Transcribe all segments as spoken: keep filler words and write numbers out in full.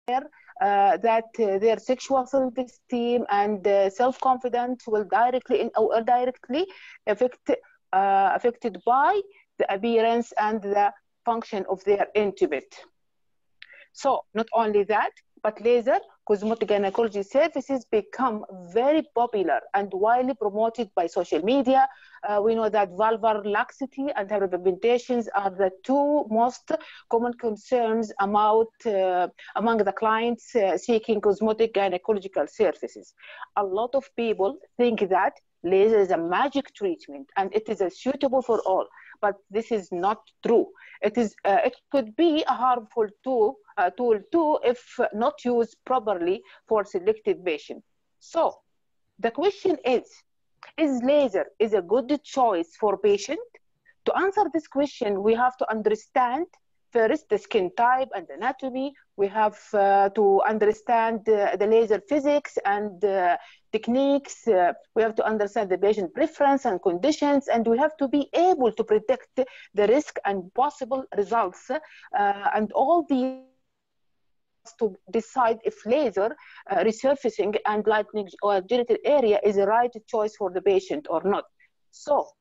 Uh, that uh, their sexual self-esteem and uh, self-confidence will directly in, or indirectly affect, uh, affected by the appearance and the function of their intimate. So not only that, but laser cosmetic gynecology services become very popular and widely promoted by social media. Uh, we know that vulvar laxity and hyperpigmentations are the two most common concerns among, uh, among the clients uh, seeking cosmetic gynecological services. A lot of people think that laser is a magic treatment and it is a suitable for all, but this is not true. It is. Uh, it could be a harmful tool, uh, tool too if not used properly for selected patients. So the question is, is laser is a good choice for patient? To answer this question, we have to understand first the skin type and anatomy. We have uh, to understand uh, the laser physics and uh, techniques. Uh, we have to understand the patient preference and conditions, and we have to be able to predict the risk and possible results, uh, and all these to decide if laser uh, resurfacing and lightening or genital area is the right choice for the patient or not. So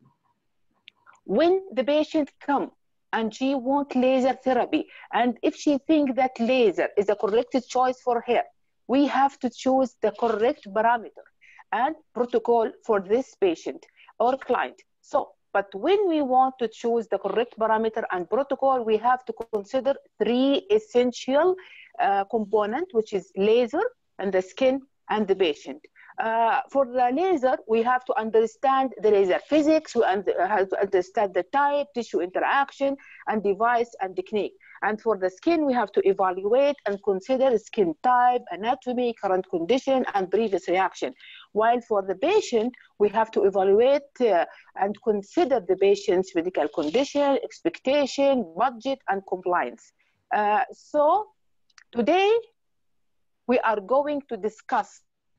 when the patient comes and she wants laser therapy, and if she thinks that laser is a correct choice for her, we have to choose the correct parameter and protocol for this patient or client. So, but when we want to choose the correct parameter and protocol, we have to consider three essential uh, components, which is laser and the skin and the patient. Uh, for the laser, we have to understand the laser physics, we have to understand the type, tissue interaction, and device and technique. And for the skin, we have to evaluate and consider skin type, anatomy, current condition, and previous reaction. While for the patient, we have to evaluate uh, and consider the patient's medical condition, expectation, budget, and compliance. Uh, so today, we are going to discuss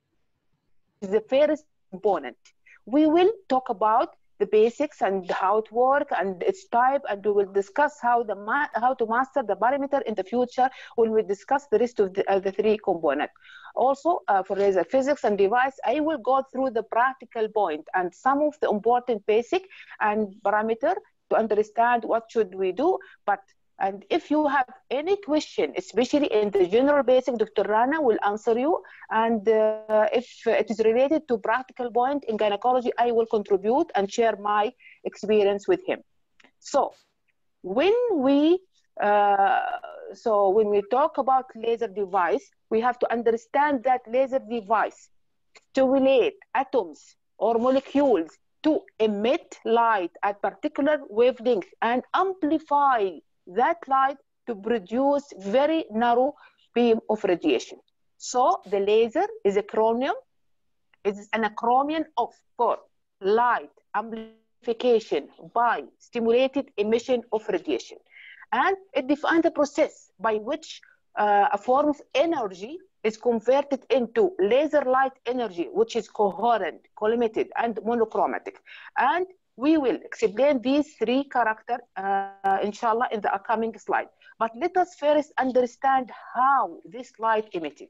the first component. We will talk about the basics and how it works and its type, and we will discuss how the ma how to master the parameter in the future when we discuss the rest of the, uh, the three components. Also, uh, for laser physics and device, I will go through the practical point and some of the important basic and parameter to understand what should we do. But and if you have any question, especially in the general basic, Doctor Rana will answer you. And uh, if it is related to practical point in gynecology, I will contribute and share my experience with him. So when we uh, so when we talk about laser device, we have to understand that laser device stimulate atoms or molecules to emit light at particular wavelength and amplify that light to produce very narrow beam of radiation. So the laser is a acronym, is an acronym of for light amplification by stimulated emission of radiation. And it defines the process by which uh, a form of energy is converted into laser light energy, which is coherent, collimated, and monochromatic. And we will explain these three characters, uh, inshallah, in the upcoming slide. But let us first understand how this light emitted.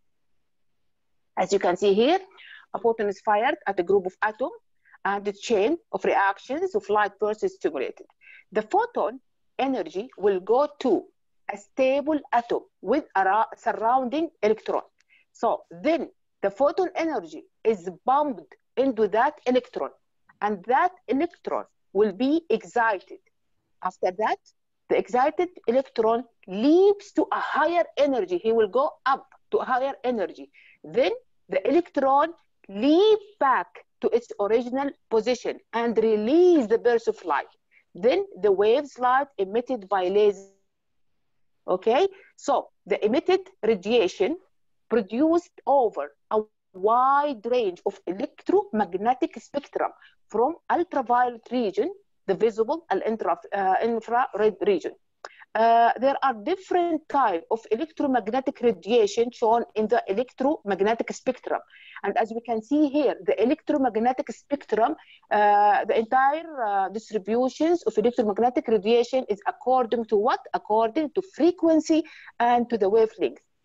As you can see here, a photon is fired at a group of atoms and a chain of reactions of light versus stimulated. The photon energy will go to a stable atom with a surrounding electron. So then the photon energy is bumped into that electron, and that electron will be excited. After that, the excited electron leaps to a higher energy. He will go up to a higher energy. Then the electron leaps back to its original position and release the burst of light. Then the waves light emitted by laser. Okay, so the emitted radiation produced over a wide range of electromagnetic spectrum from ultraviolet region, the visible and infra, uh, infrared region. Uh, there are different types of electromagnetic radiation shown in the electromagnetic spectrum. And as we can see here, the electromagnetic spectrum, uh, the entire uh, distributions of electromagnetic radiation is according to what? According to frequency and to the wavelength.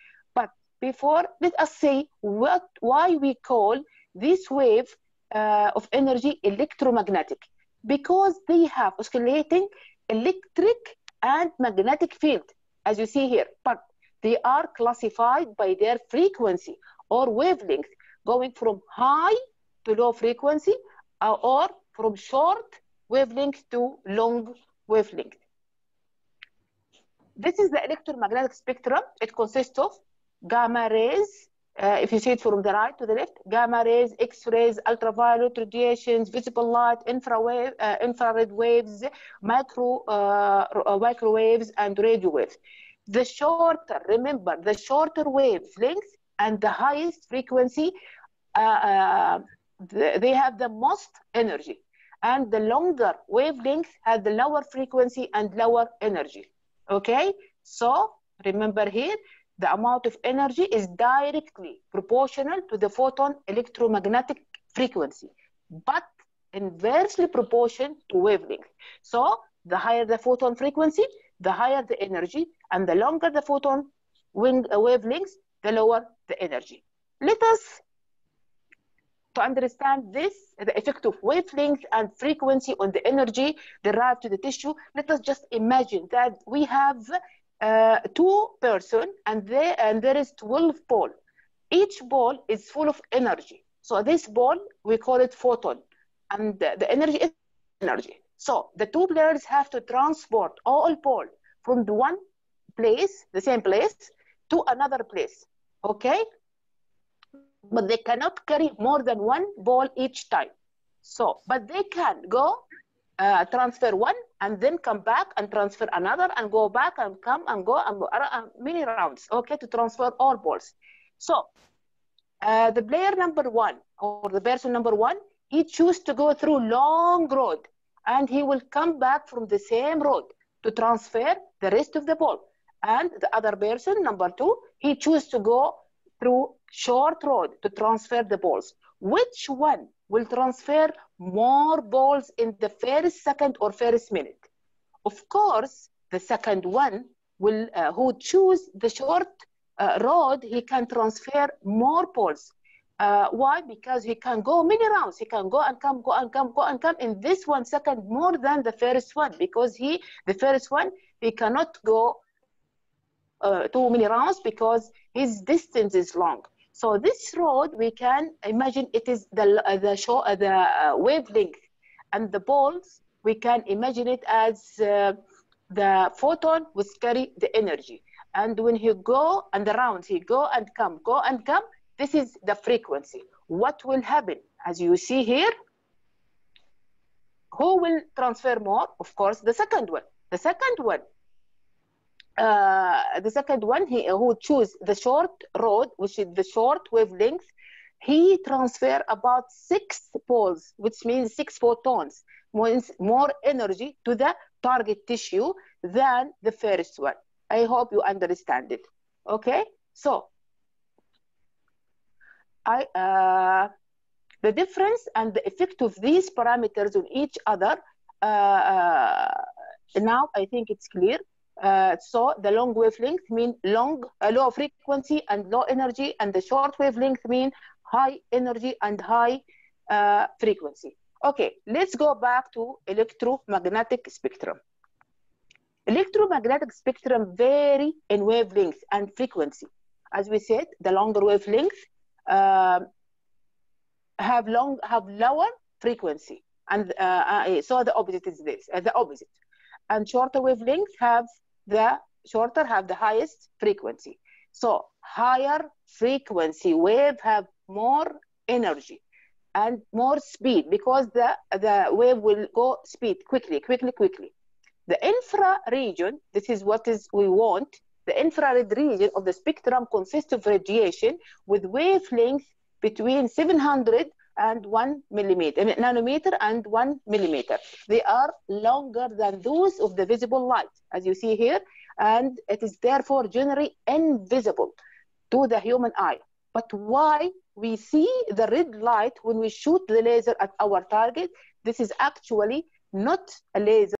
before, let us say what, why we call this wave uh, of energy electromagnetic. Because they have oscillating electric and magnetic field, as you see here, but they are classified by their frequency or wavelength, going from high to low frequency, uh, or from short wavelength to long wavelength. This is the electromagnetic spectrum. It consists of gamma rays, uh, if you see it from the right to the left, gamma rays, X-rays, ultraviolet radiations, visible light, infrared, uh, infrared waves, micro, uh, microwaves, and radio waves. The shorter, remember, the shorter wavelength and the highest frequency, uh, uh, they have the most energy. And the longer wavelength has the lower frequency and lower energy. Okay, so remember here, the amount of energy is directly proportional to the photon electromagnetic frequency, but inversely proportional to wavelength. So the higher the photon frequency, the higher the energy, and the longer the photon wavelengths, the lower the energy. Let us, to understand this, the effect of wavelength and frequency on the energy derived to the tissue, let us just imagine that we have uh, two persons and, they, and there is twelve balls. Each ball is full of energy. So this ball, we call it photon, and the, the energy is energy. So the two players have to transport all ball from the one place, the same place, to another place, okay? But they cannot carry more than one ball each time. So, but they can go uh, transfer one and then come back and transfer another and go back and come and go and go, uh, many rounds, okay, to transfer all balls. So, uh, the player number one or the person number one, he chooses to go through long road and he will come back from the same road to transfer the rest of the ball. And the other person, number two, he chooses to go through short road to transfer the balls. Which one will transfer more balls in the first second or first minute? Of course, the second one will, uh, who choose the short uh, road, he can transfer more balls. Uh, why? Because he can go many rounds. He can go and come, go and come, go and come in this one second more than the first one, because he, the first one, he cannot go uh, too many rounds because his distance is long. So this road, we can imagine it is the uh, the show uh, the uh, wavelength, and the balls, we can imagine it as uh, the photon will carry the energy. And when he go and the rounds, he go and come, go and come. This is the frequency. What will happen? As you see here, who will transfer more? Of course, the second one. The second one. Uh, the second one, he who choose the short road, which is the short wavelength, he transfer about six poles, which means six photons, means more energy to the target tissue than the first one. I hope you understand it. Okay, so I uh, the difference and the effect of these parameters on each other. Uh, uh, now I think it's clear. Uh, so the long wavelength mean long, uh, low frequency and low energy, and the short wavelength mean high energy and high uh, frequency. Okay, let's go back to electromagnetic spectrum. Electromagnetic spectrum vary in wavelength and frequency. As we said, the longer wavelength uh, have long have lower frequency, and uh, uh, so the opposite is this, uh, the opposite. And shorter wavelengths have the shorter have the highest frequency. So higher frequency wave have more energy and more speed, because the, the wave will go speed quickly, quickly, quickly. The infra region, this is what is we want. The infrared region of the spectrum consists of radiation with wavelength between seven hundred and one millimeter, nanometer and one millimeter. They are longer than those of the visible light, as you see here, and it is therefore generally invisible to the human eye. But why we see the red light when we shoot the laser at our target? This is actually not a laser.